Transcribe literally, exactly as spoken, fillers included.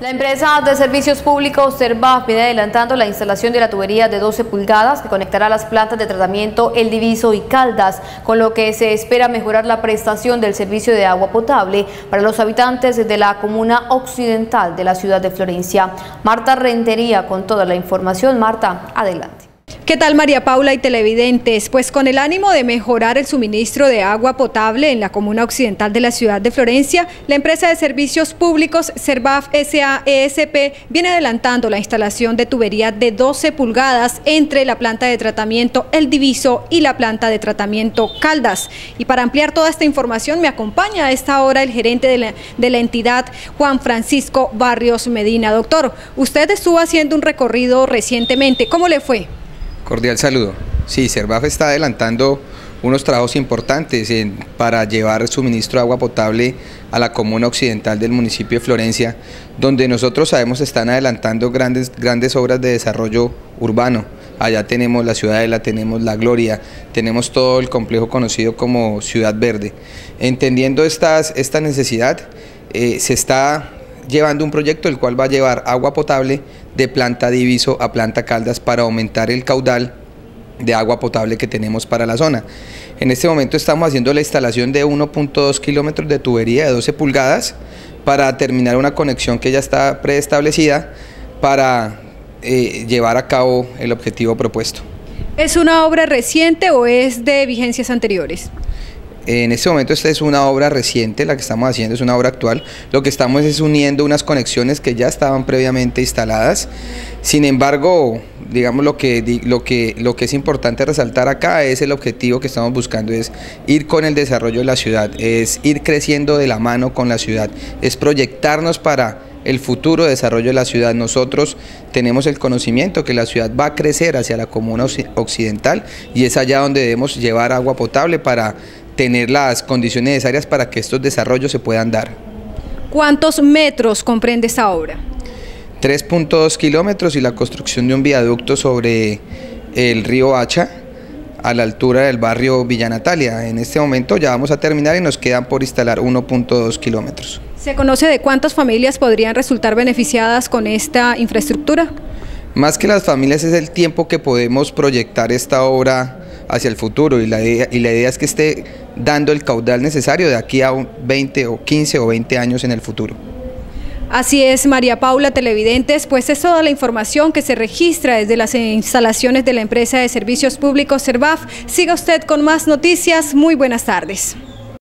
La empresa de servicios públicos Servaf viene adelantando la instalación de la tubería de doce pulgadas que conectará las plantas de tratamiento El Diviso y Caldas, con lo que se espera mejorar la prestación del servicio de agua potable para los habitantes de la comuna occidental de la ciudad de Florencia. Marta Rentería con toda la información. Marta, adelante. ¿Qué tal, María Paula y televidentes? Pues con el ánimo de mejorar el suministro de agua potable en la comuna occidental de la ciudad de Florencia, la empresa de servicios públicos Servaf S A E S P viene adelantando la instalación de tubería de doce pulgadas entre la planta de tratamiento El Diviso y la planta de tratamiento Caldas. Y para ampliar toda esta información me acompaña a esta hora el gerente de la, de la entidad, Juan Francisco Barrios Medina. Doctor, usted estuvo haciendo un recorrido recientemente, ¿cómo le fue? Cordial saludo. Sí, Servaf está adelantando unos trabajos importantes en, para llevar suministro de agua potable a la comuna occidental del municipio de Florencia, donde nosotros sabemos están adelantando grandes, grandes obras de desarrollo urbano. Allá tenemos la Ciudadela, tenemos La Gloria, tenemos todo el complejo conocido como Ciudad Verde. Entendiendo estas, esta necesidad, eh, se está llevando un proyecto el cual va a llevar agua potable de planta Diviso a planta Caldas para aumentar el caudal de agua potable que tenemos para la zona. En este momento estamos haciendo la instalación de uno punto dos kilómetros de tubería de doce pulgadas para terminar una conexión que ya está preestablecida para eh, llevar a cabo el objetivo propuesto. ¿Es una obra reciente o es de vigencias anteriores? En este momento esta es una obra reciente, la que estamos haciendo es una obra actual. Lo que estamos es uniendo unas conexiones que ya estaban previamente instaladas. Sin embargo, digamos lo que, lo que, lo que es importante resaltar acá es el objetivo que estamos buscando, es ir con el desarrollo de la ciudad, es ir creciendo de la mano con la ciudad, es proyectarnos para el futuro desarrollo de la ciudad. Nosotros tenemos el conocimiento que la ciudad va a crecer hacia la comuna occidental y es allá donde debemos llevar agua potable para tener las condiciones necesarias para que estos desarrollos se puedan dar. ¿Cuántos metros comprende esta obra? tres punto dos kilómetros y la construcción de un viaducto sobre el río Hacha a la altura del barrio Villa Natalia. En este momento ya vamos a terminar y nos quedan por instalar uno punto dos kilómetros. ¿Se conoce de cuántas familias podrían resultar beneficiadas con esta infraestructura? Más que las familias es el tiempo que podemos proyectar esta obra hacia el futuro y la idea, y la idea es que esté dando el caudal necesario de aquí a veinte o quince o veinte años en el futuro. Así es, María Paula, televidentes, pues es toda la información que se registra desde las instalaciones de la empresa de servicios públicos Servaf. Siga usted con más noticias. Muy buenas tardes.